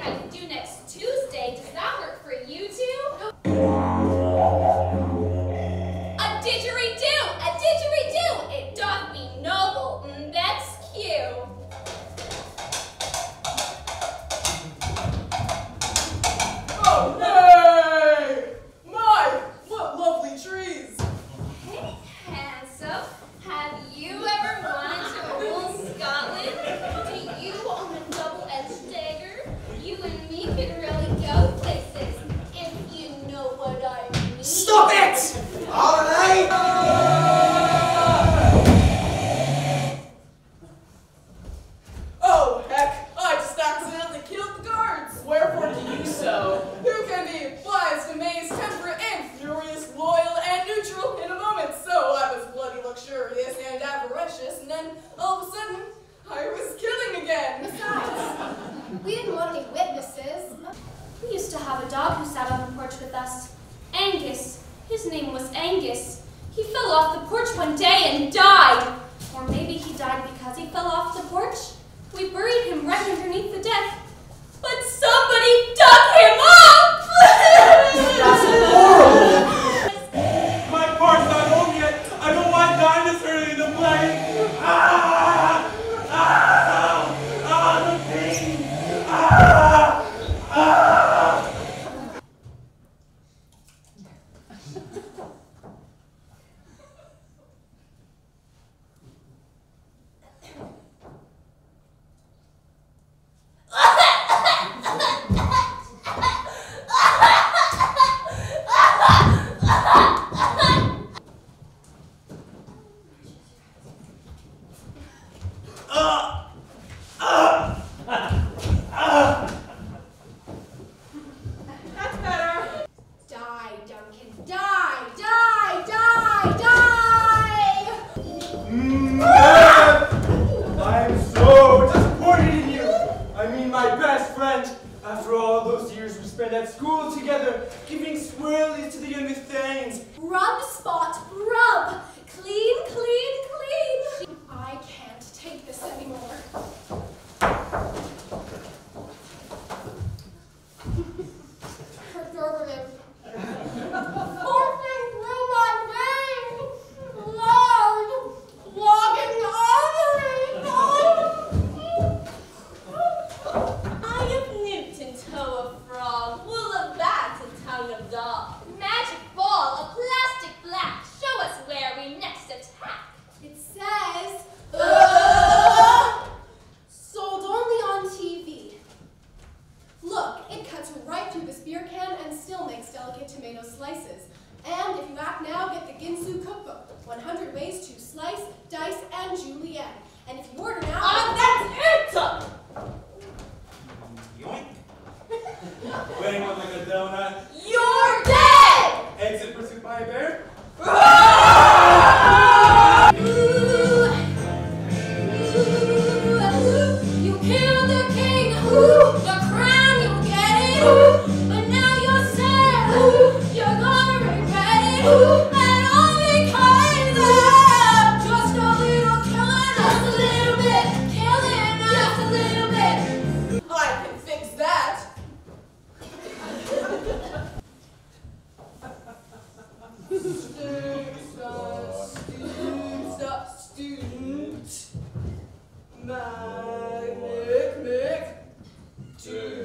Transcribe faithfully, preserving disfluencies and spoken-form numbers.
try to do next Tuesday. Does that work for you two? A didgeridoo! A didgeridoo! It doth be noble. Mmmbeth's cue. Oh, hey! My, what lovely trees! Hey, handsome. Have you ever wanted to rule Scotland? Do you own a double-edged dagger? You and me could really go places, if you know what I mean. Stop it! All right! Oh, heck, I just accidentally killed the guards. Wherefore do you so? Who can be biased, amazed, temperate, and furious, loyal, and neutral in a moment? So I was bloody luxurious and avaricious, and then all of a sudden, I was killing again. Besides, we didn't want any witnesses. We used to have a dog who sat on the porch with us. Angus. His name was Angus. He fell off the porch one day and died. Or maybe he died because he fell off the porch. We buried him right underneath the deck. But somebody dug him up! That's horrible! My part's not home yet. I don't want dinosaurs in the plane. Ah! Ah! Ah, the pain! Ah! Ah! That's better. Die, Duncan. Die, die, die, die! Mmmbeth! I'm so disappointed in you. I mean, my best friend. After all those years we spent at school together, giving swirlies to the youngest things. Rub, Spot, rub! Clean, clean, clean! I can't take this anymore. Preservative. Coursing through my veins! Large, clogging arteries! Eye of newt and toe of frog, wool of bat and tongue of dog. Magic ball of plastic black, show us where we next attack. It says, uh, sold only on T V. Look, it cuts right through this beer can and still makes delicate tomato slices. And if you act now, get the Ginsu cookbook, one hundred ways to slice, dice, and julienne. And if you order now, Ah, that's it! Yoink. Weighing one like a donut. You're dead! Exit pursued by a bear. you killed the king, ooh, the crown, you get it, ooh, but now you're sad, ooh, you're gonna regret it, ooh, and all because of just a little killing, just a little bit, killing, just a little bit. I can fix that. Student, student, student, Mick, Mick,